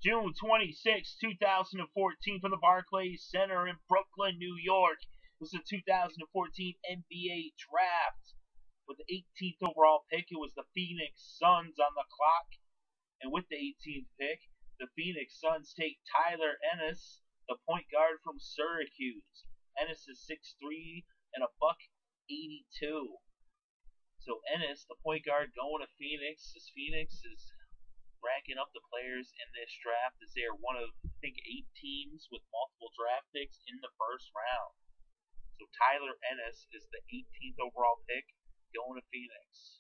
June 26, 2014, from the Barclay Center in Brooklyn, New York. This is the 2014 NBA Draft. With the 18th overall pick, it was the Phoenix Suns on the clock. And with the 18th pick, the Phoenix Suns take Tyler Ennis, the point guard from Syracuse. Ennis is 6'3" and a buck 82. So Ennis, the point guard, going to Phoenix. As Phoenix is ranking up the players in this draft, as they are one of, I think, 8 teams with multiple draft picks in the first round. So Tyler Ennis is the 18th overall pick, going to Phoenix.